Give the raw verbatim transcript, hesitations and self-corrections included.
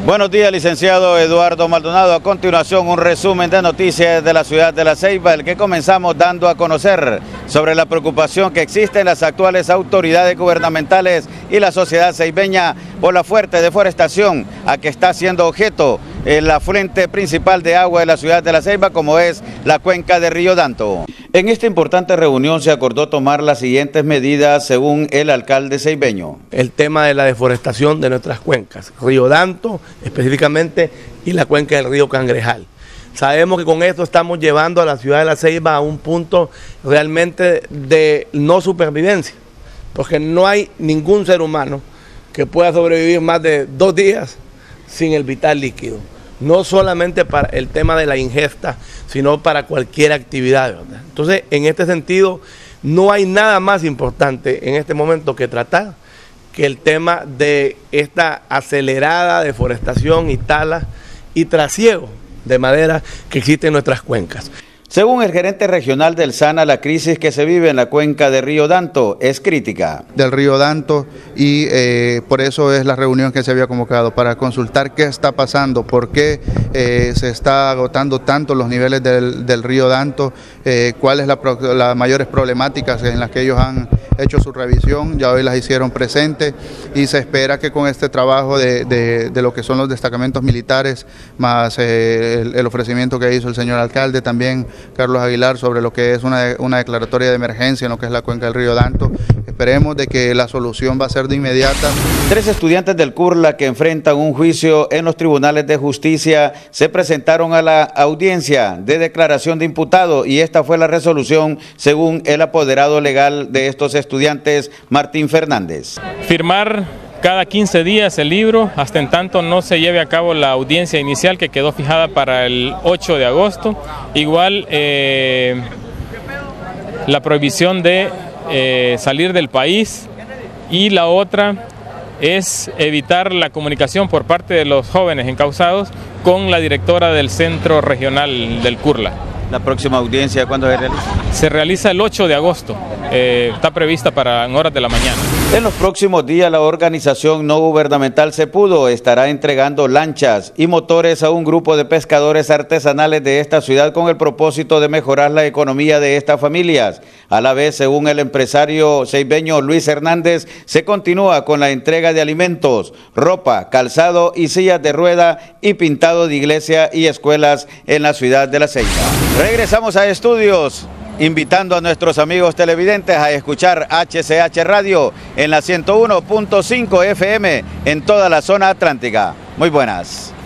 Buenos días, licenciado Eduardo Maldonado. A continuación, un resumen de noticias de la ciudad de La Ceiba, el que comenzamos dando a conocer sobre la preocupación que existe en las actuales autoridades gubernamentales y la sociedad ceibeña por la fuerte deforestación a que está siendo objeto en la fuente principal de agua de la ciudad de La Ceiba, como es la cuenca de Río Danto. En esta importante reunión se acordó tomar las siguientes medidas según el alcalde ceibeño. El tema de la deforestación de nuestras cuencas, Río Danto específicamente y la cuenca del río Cangrejal. Sabemos que con esto estamos llevando a la ciudad de La Ceiba a un punto realmente de no supervivencia, porque no hay ningún ser humano que pueda sobrevivir más de dos días sin el vital líquido. No solamente para el tema de la ingesta, sino para cualquier actividad, ¿verdad? Entonces, en este sentido, no hay nada más importante en este momento que tratar que el tema de esta acelerada deforestación y tala y trasiego de madera que existe en nuestras cuencas. Según el gerente regional del SANA, la crisis que se vive en la cuenca de Río Danto es crítica. Del Río Danto y eh, por eso es la reunión que se había convocado, para consultar qué está pasando, por qué eh, se está agotando tanto los niveles del, del Río Danto, eh, cuáles son la, las mayores problemáticas en las que ellos han hecho su revisión, ya hoy las hicieron presentes y se espera que con este trabajo de, de, de lo que son los destacamentos militares, más eh, el, el ofrecimiento que hizo el señor alcalde también, Carlos Aguilar, sobre lo que es una, una declaratoria de emergencia en lo que es la cuenca del Río Danto. Esperemos de que la solución va a ser de inmediata. Tres estudiantes del CURLA que enfrentan un juicio en los tribunales de justicia se presentaron a la audiencia de declaración de imputado y esta fue la resolución según el apoderado legal de estos estudiantes, Martín Fernández. Firmar cada quince días el libro, hasta en tanto no se lleve a cabo la audiencia inicial que quedó fijada para el ocho de agosto. Igual eh, la prohibición de eh, salir del país, y la otra es evitar la comunicación por parte de los jóvenes encausados con la directora del centro regional del CURLA. ¿La próxima audiencia cuándo se realiza? Se realiza el ocho de agosto, eh, está prevista para en horas de la mañana. En los próximos días la organización no gubernamental Cepudo estará entregando lanchas y motores a un grupo de pescadores artesanales de esta ciudad con el propósito de mejorar la economía de estas familias. A la vez, según el empresario ceibeño Luis Hernández, se continúa con la entrega de alimentos, ropa, calzado y sillas de rueda y pintado de iglesia y escuelas en la ciudad de La Ceiba. Regresamos a estudios, invitando a nuestros amigos televidentes a escuchar H C H Radio en la ciento uno punto cinco F M en toda la zona atlántica. Muy buenas.